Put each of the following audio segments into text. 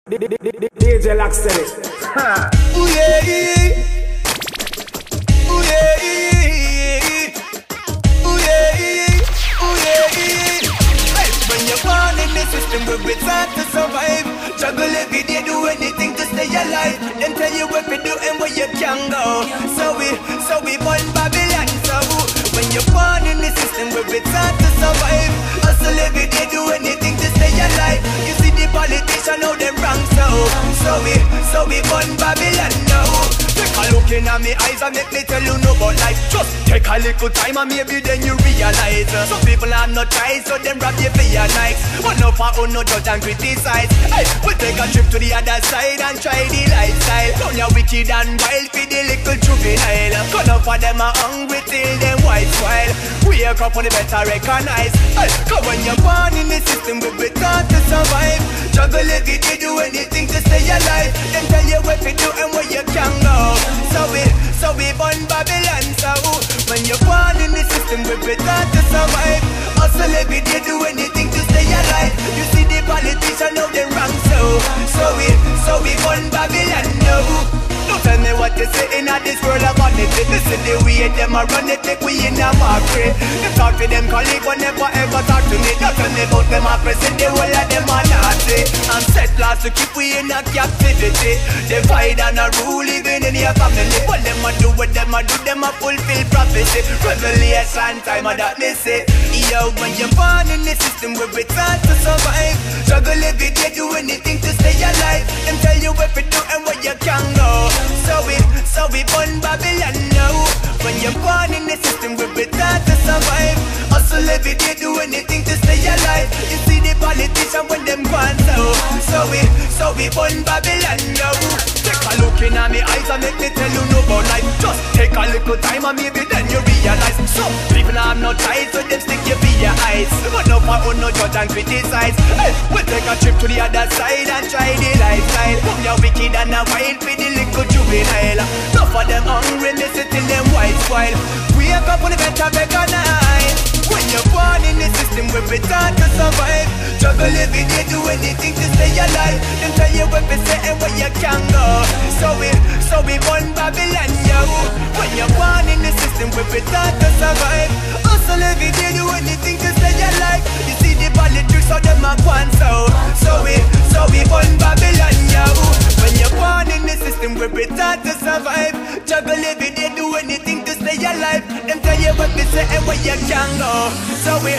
DJ Locksteady. Ooh yeah, ooh yeah, ooh yeah, ooh yeah. Hey, when you're born in the system, it's hard to survive. Juggle every day, do anything to stay alive. Then tell you what we do and where you can go. So we born Babylon. So when you're born in the system, it's hard to survive. Hustle every day, do anything to stay alive. You see the politicians, how them wrong. So we born Babylon now. Take a look in at me eyes and make me tell you no about life. Just take a little time and maybe then you realize. Some people have no choice, so them rob you for your likes. But no for no judge and criticize. Hey, we take a trip to the other side and try the lifestyle. Down your wicked and wild for the little juvenile. Cut up for them are hungry till them white swile. Wake up on the better recognize. Hey, cause when you're born in the system, we be taught to survive. Juggle every day, do anything to stay alive. Then tell you what to do and where you can go. So we born Babylon. So when you're born in the system, we be taught to survive. Hustle every day, do anything to stay alive. You see the politicians, know them wrong. So we born Babylon now. Don't tell me what to say in this world of honesty. This is the way them a run it, like we in a market. They talk to them colleagues, but never ever talk to me. Don't tell me about them a present, the whole of them are nasty. I'm set laws to keep we in a captivity. Divide and a rule even in your family. What them a do, what them a do, them a fulfill prophecy. Revelation time of that me say. Yo, when you're born in the system, we're taught to survive. Struggle every day, do anything to stay alive. Them tell you what to do and where you can go. So we born Babylon now. When you're born in the system, we're taught to survive. Hustle every day, do anything to stay alive. You see the politicians when them gone so we born Babylon now. Take a look in at me eyes and make me tell you no about life. Just take a little time and maybe then you realize. Some people have no ties, so them stick you for your eyes. But no for no judge and criticize. Hey, we'll take a trip to the other side and try the lifestyle. Come your wicked and a wild for the little juvenile. Enough of them hungry, they sit in them white spoil. Wake up on the better night. When you're born in the system, we're taught to survive. Juggle every day, do anything to stay alive. Then tell you what to say and where you can go. So we born Babylon, yo. When you're born in the system, we're taught to survive. Hustle every day, do anything to stay alive. You see the politics, how them are gone so we born Babylon, yo. When you're born in the system, we're taught to survive. Juggle every day, do anything to stay alive. Then tell you what to say and where you can go. So we,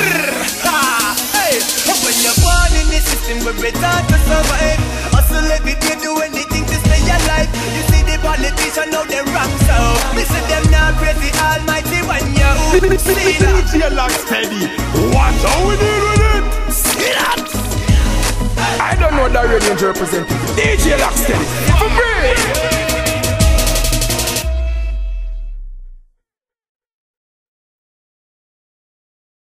hey. When you're born in the system, we're taught to survive. Hustle every day, do anything to stay alive. You see the politicians, know them wrong, so listen them now, praise the Almighty one, yo. See that? DJ Locksteady. What how we deal with it? See that? I don't know that radio representative. DJ Locksteady. For free.